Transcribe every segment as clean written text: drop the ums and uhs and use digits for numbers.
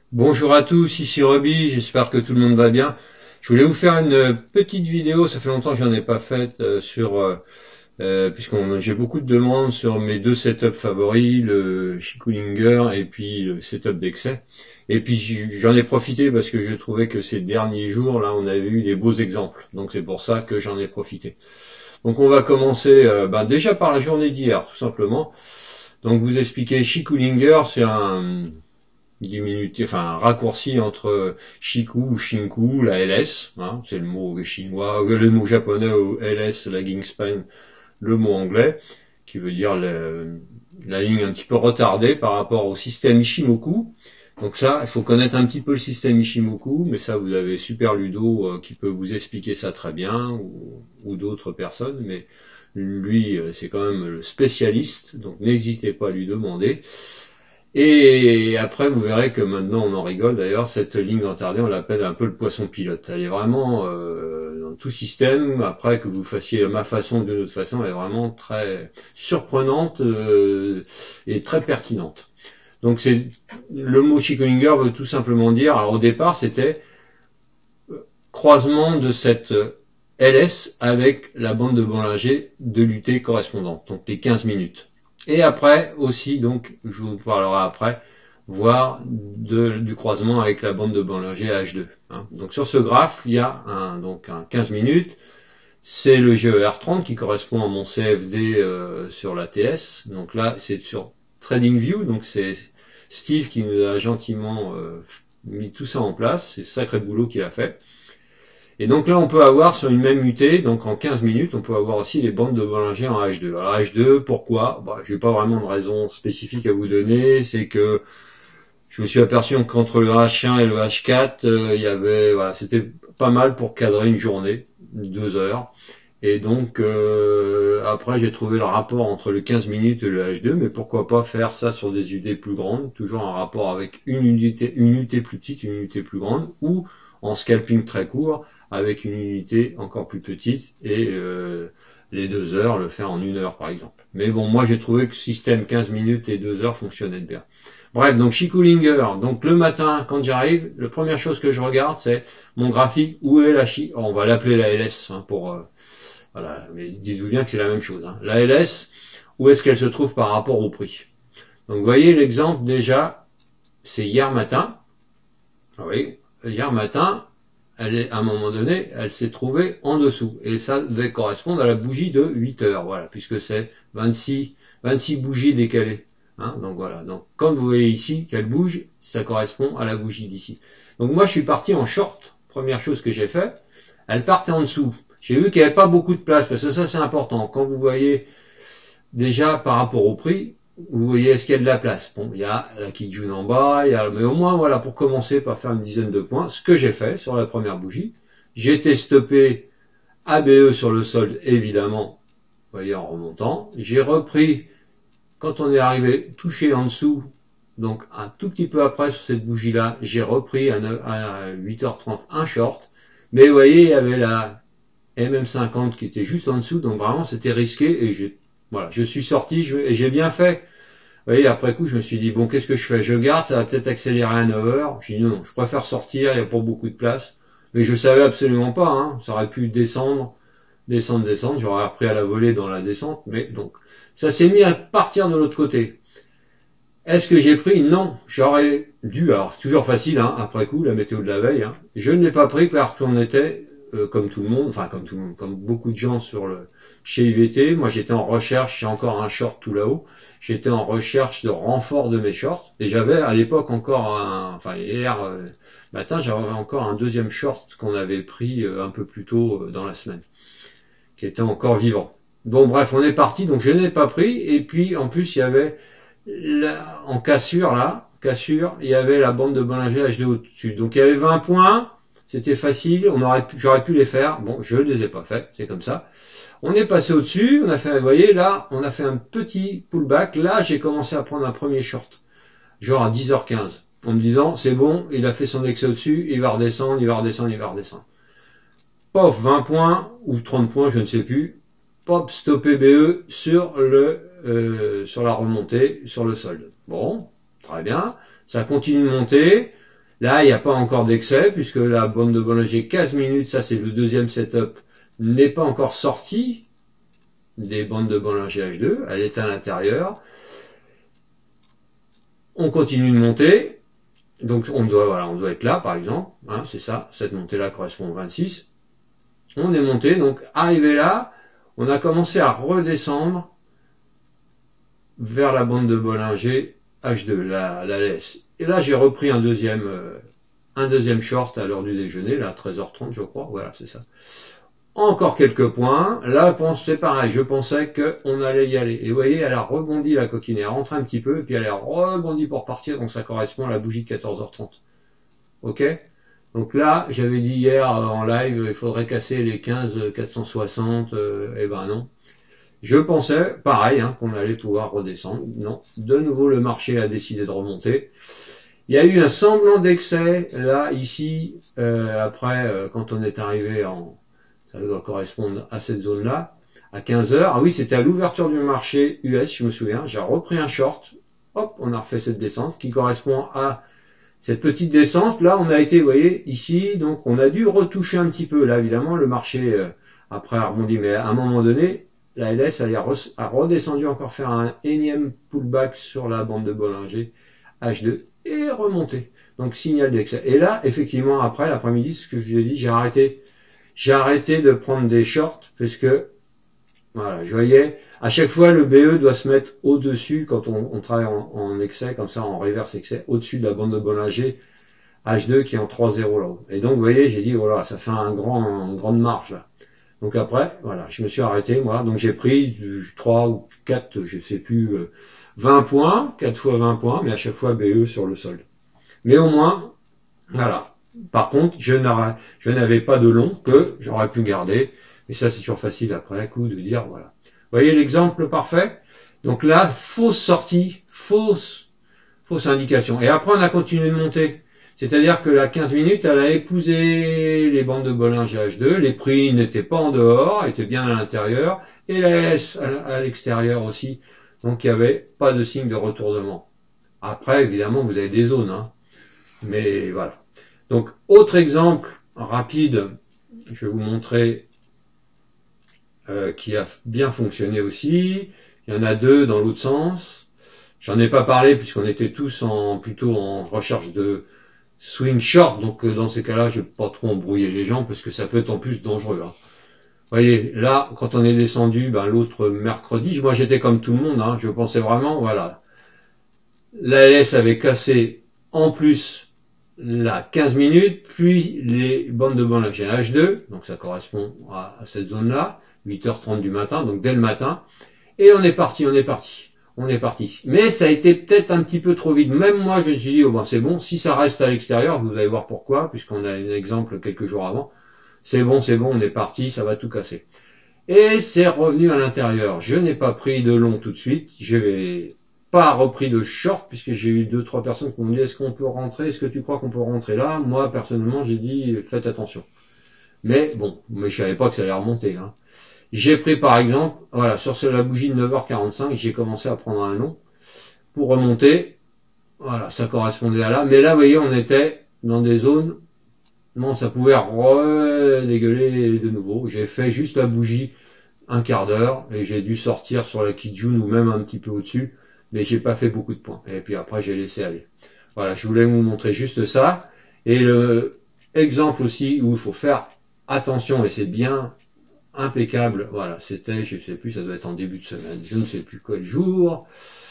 Bonjour à tous, ici Roby, j'espère que tout le monde va bien. Je voulais vous faire une petite vidéo, ça fait longtemps que j'en ai pas faite puisque j'ai beaucoup de demandes sur mes deux setups favoris, le Schikulinger et puis le setup d'excès. Et puis j'en ai profité parce que je trouvais que ces derniers jours là on avait eu des beaux exemples, donc c'est pour ça que j'en ai profité. Donc on va commencer déjà par la journée d'hier tout simplement. Donc vous expliquez Schikulinger, c'est un raccourci entre Shiku ou Shinku, la LS, hein, c'est le mot chinois, le mot japonais ou LS, lagging span, le mot anglais, qui veut dire la ligne un petit peu retardée par rapport au système Ishimoku. Donc ça, il faut connaître un petit peu le système Ishimoku, mais ça vous avez Super Ludo qui peut vous expliquer ça très bien, ou d'autres personnes, mais lui c'est quand même le spécialiste, donc n'hésitez pas à lui demander. Et après, vous verrez que maintenant, on en rigole. D'ailleurs, cette ligne retardée, on l'appelle un peu le poisson pilote. Elle est vraiment dans tout système. Après, que vous fassiez ma façon ou d'une autre façon, elle est vraiment très surprenante et très pertinente. Donc, c'est le mot Schikulinger veut tout simplement dire. Alors, au départ, c'était croisement de cette LS avec la bande de Bollinger de l'UT correspondante, donc les 15 minutes. Et après aussi, donc je vous parlerai après, voir du croisement avec la bande de Bollinger H2. Hein. Donc sur ce graphe, il y a un 15 minutes, c'est le GER30 qui correspond à mon CFD sur l'ATS. Donc là, c'est sur TradingView, donc c'est Steve qui nous a gentiment mis tout ça en place, c'est sacré boulot qu'il a fait. Et donc là, on peut avoir sur une même UT, donc en 15 minutes, on peut avoir aussi les bandes de Bollinger en H2. Alors H2, pourquoi? Je n'ai pas vraiment de raison spécifique à vous donner, c'est que je me suis aperçu qu'entre le H1 et le H4, il y avait, c'était pas mal pour cadrer une journée, 2 heures. Et donc après, j'ai trouvé le rapport entre le 15 minutes et le H2, mais pourquoi pas faire ça sur des UT plus grandes, toujours en rapport avec une UT plus petite, une UT plus grande, ou en scalping très court, avec une unité encore plus petite et les 2 heures, le faire en 1 heure par exemple. Mais bon, moi j'ai trouvé que le système 15 minutes et 2 heures fonctionnait bien. Bref, donc Schikulinger, donc le matin quand j'arrive, la première chose que je regarde c'est mon graphique, où est la on va l'appeler la LS hein, pour voilà, mais dites-vous bien que c'est la même chose. Hein. La LS, où est-ce qu'elle se trouve par rapport au prix? Donc vous voyez l'exemple déjà, c'est hier matin. Oui, hier matin, à un moment donné, elle s'est trouvée en dessous. Et ça devait correspondre à la bougie de 8 heures, voilà, puisque c'est 26 bougies décalées. Hein, donc voilà. Donc comme vous voyez ici qu'elle bouge, ça correspond à la bougie d'ici. Donc moi je suis parti en short. Première chose que j'ai fait, elle partait en dessous. J'ai vu qu'il n'y avait pas beaucoup de place, parce que ça c'est important. Quand vous voyez déjà par rapport au prix, vous voyez est-ce qu'il y a de la place. Bon, il y a la Kijun en bas, mais au moins voilà, pour commencer par faire une dizaine de points, ce que j'ai fait sur la première bougie, j'ai été stoppé ABE sur le solde, évidemment, vous voyez en remontant. J'ai repris, quand on est arrivé touché en dessous, donc un tout petit peu après sur cette bougie-là, j'ai repris à 8h30 un short, mais vous voyez, il y avait la MM50 qui était juste en dessous, donc vraiment c'était risqué et je suis sorti et j'ai bien fait. Vous voyez, après coup, je me suis dit, bon, qu'est-ce que je fais? Je garde, ça va peut-être accélérer à 9 heures. J'ai dit non, je préfère sortir, il n'y a pas beaucoup de place. Mais je savais absolument pas, hein. Ça aurait pu descendre, j'aurais appris à la volée dans la descente, mais donc, ça s'est mis à partir de l'autre côté. Est-ce que j'ai pris? Non, j'aurais dû, alors c'est toujours facile, hein, après coup, la météo de la veille, hein. Je ne l'ai pas pris parce qu'on était, comme tout le monde, enfin comme tout le monde, comme beaucoup de gens chez IVT, moi j'étais en recherche, j'ai encore un short tout là-haut, j'étais en recherche de renfort de mes shorts, et j'avais à l'époque encore hier matin, j'avais encore un deuxième short qu'on avait pris un peu plus tôt dans la semaine, qui était encore vivant. Bon bref, on est parti, donc je n'ai pas pris, et puis en plus il y avait en cassure, il y avait la bande de Bollinger HD au-dessus. Donc il y avait 20 points, c'était facile, j'aurais pu les faire. Bon, je ne les ai pas fait, c'est comme ça. On est passé au-dessus, on a fait, vous voyez, là, on a fait un petit pullback. Là, j'ai commencé à prendre un premier short, genre à 10h15, en me disant, c'est bon, il a fait son excès au-dessus, il va redescendre, il va redescendre, il va redescendre. Pof, 20 points, ou 30 points, je ne sais plus. Pop, stoppé BE sur la remontée, sur le solde. Bon, très bien. Ça continue de monter. Là, il n'y a pas encore d'excès, puisque la bande de Bollinger 15 minutes, ça c'est le deuxième setup, n'est pas encore sortie des bandes de Bollinger H2, elle est à l'intérieur. On continue de monter, donc on doit être là par exemple, hein, c'est ça, cette montée-là correspond au 26. On est monté, donc arrivé là, on a commencé à redescendre vers la bande de Bollinger H2, la laisse. Et là j'ai repris un deuxième short à l'heure du déjeuner, là 13h30 je crois, voilà c'est ça. Encore quelques points, là c'est pareil, je pensais qu'on allait y aller. Et vous voyez, elle a rebondi la coquine, elle rentre un petit peu, et puis elle a rebondi pour partir, donc ça correspond à la bougie de 14h30. Ok? Donc là, j'avais dit hier en live, il faudrait casser les 15 460, et ben non. Je pensais, pareil, hein, qu'on allait pouvoir redescendre. Non, de nouveau le marché a décidé de remonter. Il y a eu un semblant d'excès, là, ici, après, quand on est arrivé ça doit correspondre à cette zone-là, à 15 heures. Ah oui, c'était à l'ouverture du marché US, je me souviens. J'ai repris un short. Hop, on a refait cette descente qui correspond à cette petite descente. Là, on a été, vous voyez, ici, donc on a dû retoucher un petit peu. Là, évidemment, le marché, après, a rebondi. Mais à un moment donné, la LS a redescendu encore faire un énième pullback sur la bande de Bollinger H2 et remonté. Donc, signal d'excès. Et là, effectivement, après, l'après-midi, ce que je vous ai dit, j'ai arrêté de prendre des shorts parce que voilà, je voyais à chaque fois le BE doit se mettre au-dessus quand on travaille en excès, comme ça en reverse excès, au-dessus de la bande de Bollinger H2 qui est en 3,0 là-haut. Et donc vous voyez, j'ai dit voilà, ça fait une grande marge là. Donc après, voilà, je me suis arrêté moi, donc j'ai pris 3 ou 4, je sais plus, 20 points, 4 fois 20 points, mais à chaque fois BE sur le solde. Mais au moins, voilà. Par contre, je n'avais pas de long que j'aurais pu garder. Et ça, c'est toujours facile après coup de dire, voilà. Vous voyez l'exemple parfait? Donc là, fausse sortie, fausse indication. Et après, on a continué de monter. C'est-à-dire que la 15 minutes, elle a épousé les bandes de Bollinger H2. Les prix n'étaient pas en dehors, étaient bien à l'intérieur. Et la S à l'extérieur aussi. Donc, il n'y avait pas de signe de retournement. Après, évidemment, vous avez des zones, hein. Mais voilà. Donc, autre exemple rapide, je vais vous montrer qui a bien fonctionné aussi. Il y en a deux dans l'autre sens. J'en ai pas parlé puisqu'on était tous plutôt en recherche de swing short. Donc, dans ces cas-là, je ne vais pas trop embrouiller les gens parce que ça peut être en plus dangereux. Hein. Vous voyez, là, quand on est descendu, l'autre mercredi, moi j'étais comme tout le monde. Hein, je pensais vraiment, voilà, la LS avait cassé en plus la 15 minutes, puis les bandes de Bollinger H2, donc ça correspond à cette zone-là, 8h30 du matin, donc dès le matin, et on est parti. Mais ça a été peut-être un petit peu trop vite. Même moi, je me suis dit, oh ben c'est bon, si ça reste à l'extérieur, vous allez voir pourquoi, puisqu'on a un exemple quelques jours avant, c'est bon, on est parti, ça va tout casser. Et c'est revenu à l'intérieur. Je n'ai pas pris de long tout de suite, je vais pas repris de short puisque j'ai eu 2-3 personnes qui m'ont dit est-ce qu'on peut rentrer, est-ce que tu crois qu'on peut rentrer là? Moi personnellement j'ai dit faites attention. Mais bon, je savais pas que ça allait remonter. Hein. J'ai pris par exemple, voilà, sur la bougie de 9h45, j'ai commencé à prendre un long pour remonter. Voilà, ça correspondait à là. Mais là, vous voyez, on était dans des zones, non, ça pouvait redégueuler de nouveau. J'ai fait juste la bougie un quart d'heure et j'ai dû sortir sur la Kijun ou même un petit peu au-dessus. Mais j'ai pas fait beaucoup de points. Et puis après, j'ai laissé aller. Voilà, je voulais vous montrer juste ça. Et le exemple aussi où il faut faire attention, et c'est bien impeccable. Voilà, c'était, je sais plus, ça doit être en début de semaine. Je ne sais plus quel jour.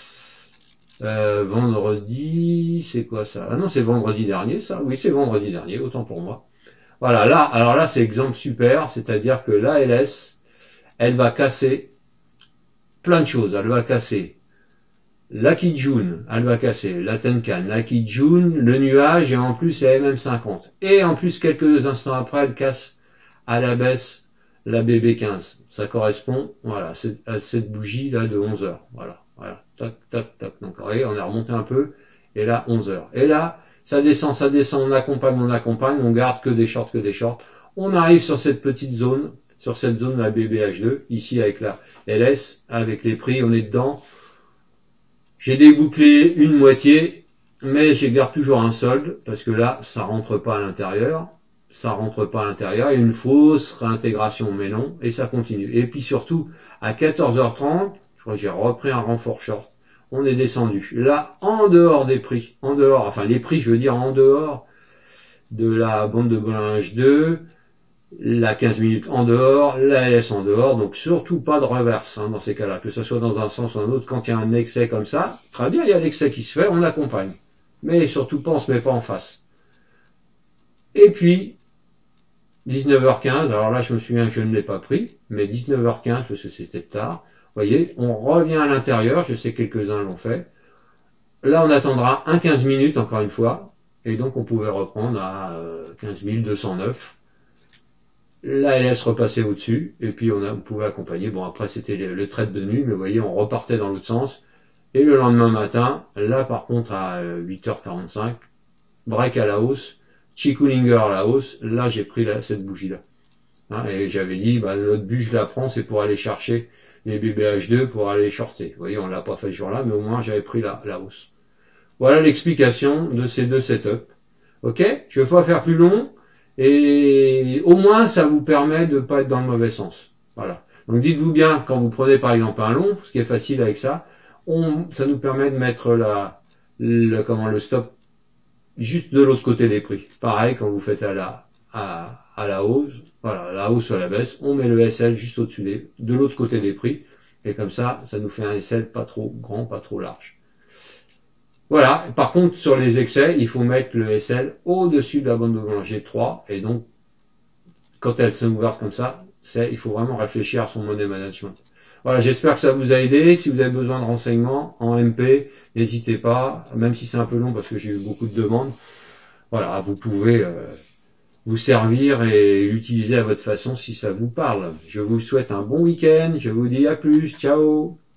Vendredi, c'est quoi ça? Ah non, c'est vendredi dernier, ça. Oui, c'est vendredi dernier, autant pour moi. Voilà, là, alors là, c'est exemple super. C'est-à-dire que la LS, elle va casser plein de choses. Elle va casser la Kijun, elle va casser la Tenkan, la Kijun, le nuage et en plus la MM50. Et en plus, quelques instants après, elle casse à la baisse la BB15. Ça correspond, voilà, à cette bougie là de 11 heures. Voilà, tac, tac, tac. Donc, vous voyez, on est remonté un peu. Et là, 11 heures. Et là, ça descend, on accompagne, on garde que des shorts. On arrive sur cette petite zone, la BBH2, ici avec la LS, avec les prix, on est dedans. J'ai débouclé une moitié mais je garde toujours un solde, parce que là, ça rentre pas à l'intérieur. Ça rentre pas à l'intérieur, il y a une fausse réintégration, mais non, et ça continue. Et puis surtout, à 14h30, je crois que j'ai repris un renfort short. On est descendu. Là, en dehors des prix, en dehors, enfin les prix, je veux dire en dehors de la bande de Bollinger 2, la 15 minutes en dehors, la LS en dehors, donc surtout pas de reverse hein, dans ces cas-là, que ce soit dans un sens ou un autre, quand il y a un excès comme ça, très bien, il y a l'excès qui se fait, on accompagne. Mais surtout pas, on se met pas en face. Et puis, 19h15, alors là je me souviens que je ne l'ai pas pris, mais 19h15, parce que c'était tard, vous voyez, on revient à l'intérieur, je sais que quelques-uns l'ont fait. Là on attendra un 15 minutes encore une fois, et donc on pouvait reprendre à 15 209. La LS repassait au-dessus, et puis on pouvait accompagner. Bon, après c'était le trade de nuit, mais vous voyez, on repartait dans l'autre sens. Et le lendemain matin, là par contre à 8h45, break à la hausse, Chikulinger à la hausse, là j'ai pris cette bougie-là. Hein, et j'avais dit, l'autre but je la prends, c'est pour aller chercher les BBH2 pour aller shorter. Vous voyez, on l'a pas fait ce jour-là, mais au moins j'avais pris la hausse. Voilà l'explication de ces deux setups. Ok, je ne vais pas faire plus long. Et au moins, ça vous permet de ne pas être dans le mauvais sens. Voilà. Donc dites-vous bien, quand vous prenez par exemple un long, ce qui est facile avec ça, ça nous permet de mettre le stop juste de l'autre côté des prix. Pareil, quand vous faites à la hausse, voilà, la hausse ou à la baisse, on met le SL juste au-dessus de l'autre côté des prix. Et comme ça nous fait un SL pas trop grand, pas trop large. Voilà. Par contre, sur les excès, il faut mettre le SL au-dessus de la bande de Bollinger 3. Et donc, quand elle s'ouvre comme ça, il faut vraiment réfléchir à son money management. Voilà, j'espère que ça vous a aidé. Si vous avez besoin de renseignements en MP, n'hésitez pas, même si c'est un peu long parce que j'ai eu beaucoup de demandes. Voilà, vous pouvez vous servir et l'utiliser à votre façon si ça vous parle. Je vous souhaite un bon week-end. Je vous dis à plus. Ciao.